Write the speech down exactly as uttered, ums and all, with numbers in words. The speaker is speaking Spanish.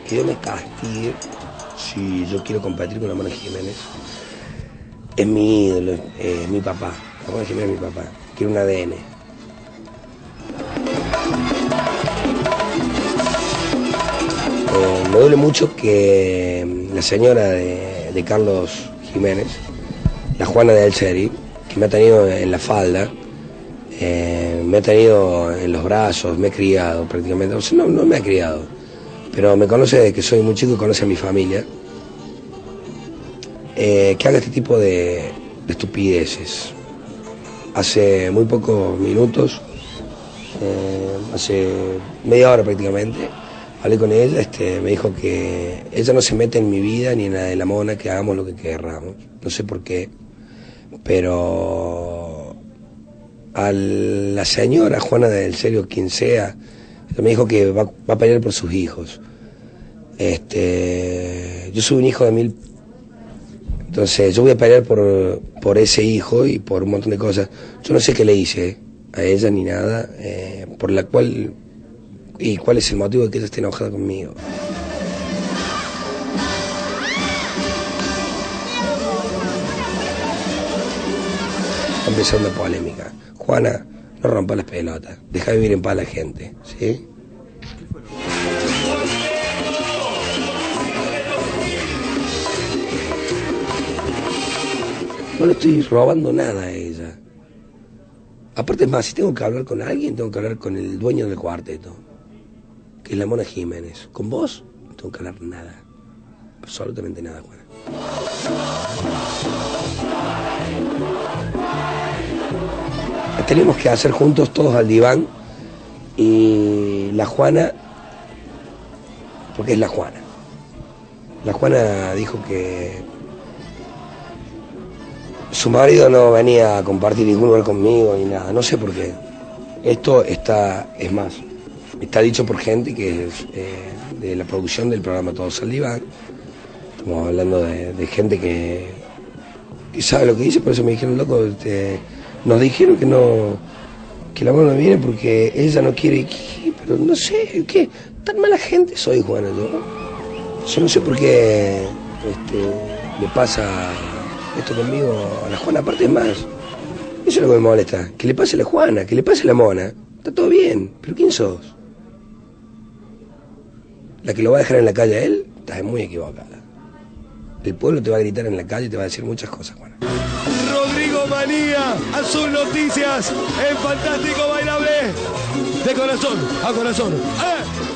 que Dios me castigue si yo quiero competir con la Mona Jiménez. Es mi ídolo, es eh, mi papá. La Mona Jiménez es mi papá. Quiero un A D N. Eh, me duele mucho que la señora de, de Carlos Jiménez, la Juana de Elseri, que me ha tenido en la falda, eh, me ha tenido en los brazos, me ha criado prácticamente, o sea, no, no me ha criado, pero me conoce desde que soy muy chico y conoce a mi familia, eh, que haga este tipo de, de estupideces. Hace muy pocos minutos, eh, hace media hora prácticamente, hablé con ella, este, me dijo que ella no se mete en mi vida ni en la de la Mona, que hagamos lo que querramos. No sé por qué, pero a la señora Juana del Serio, quien sea, me dijo que va, va a pelear por sus hijos. Este, yo soy un hijo de mil, entonces yo voy a pelear por, por ese hijo y por un montón de cosas. Yo no sé qué le hice a ella ni nada, eh, por la cual... ¿Y cuál es el motivo de que ella esté enojada conmigo? Está empezando polémica. Juana, no rompa las pelotas. Deja vivir en paz a la gente, ¿sí? No le estoy robando nada a ella. Aparte, es más, si tengo que hablar con alguien, tengo que hablar con el dueño del cuarteto, que es la Mona Jiménez. Con vos no tengo que hablar nada. Absolutamente nada, Juana. Tenemos que hacer juntos todos al diván y la Juana, porque es la Juana. La Juana dijo que su marido no venía a compartir ningún lugar conmigo ni nada. No sé por qué. Esto está, es más, está dicho por gente que es eh, de la producción del programa Todos al Diván. Estamos hablando de, de gente que, que sabe lo que dice, por eso me dijeron, loco, este, nos dijeron que no, que la mano no viene porque ella no quiere, ¿qué? Pero no sé, ¿qué? Tan mala gente soy, Juana, yo. Yo no sé por qué este, le pasa esto conmigo a la Juana. Aparte, es más, eso es lo que me molesta, que le pase a la Juana, que le pase a la Mona. Está todo bien, pero ¿quién sos? La que lo va a dejar en la calle a él, estás muy equivocada. El pueblo te va a gritar en la calle y te va a decir muchas cosas, Juana. Rodrigo Manía, Azul Noticias, el fantástico bailable, de corazón a corazón. ¡Eh!